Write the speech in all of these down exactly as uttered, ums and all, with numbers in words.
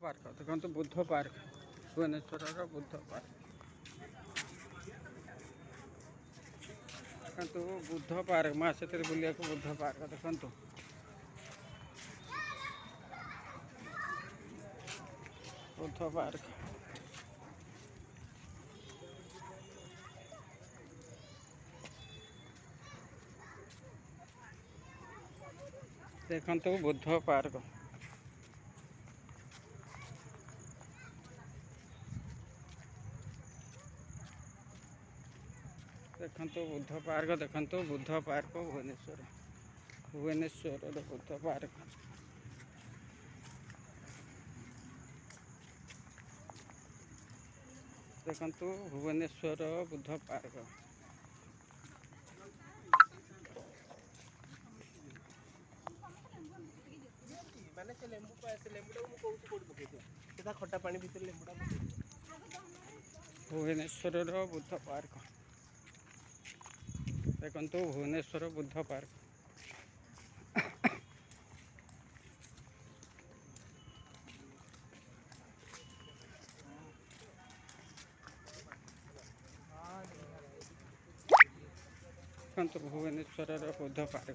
Park देखो Buddha park Bhubaneswar Buddha park देखो Buddha park माँ से बुलिया बुद्ध पार्क देखो बुद्ध पार्क देखो बुद्ध पार्क देखो बुद्ध पार्क देखो बुद्ध पार्क भुवनेश्वर भुवनेश्वर बुद्ध पार्क देखो भुवनेश्वर बुद्ध पार्क माने से लेंबू पास लेंबूटा मु कहू कोड पकेतो सेटा खट्टा पानी भीतर लेंबूटा भुवनेश्वर बुद्ध पार्क देखो भुवनेश्वर बुद्ध पार्क देखो भुवनेश्वर बुद्ध पार्क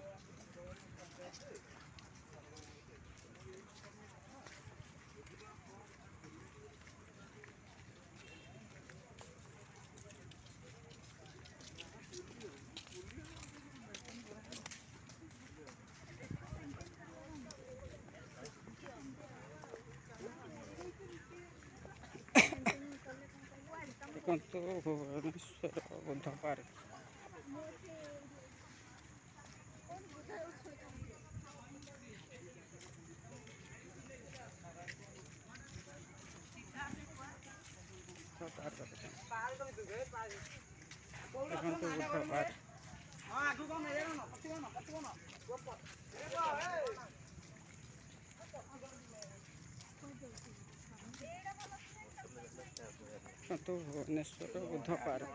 देखो भुवनेश्वर बुद्ध पार्क तो भुवनेश्वर बुद्ध पार्क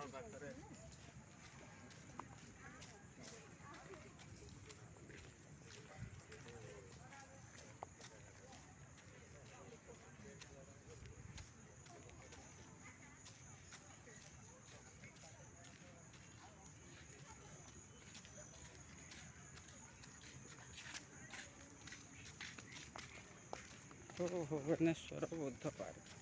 तो भुवनेश्वर बुद्ध पार्क।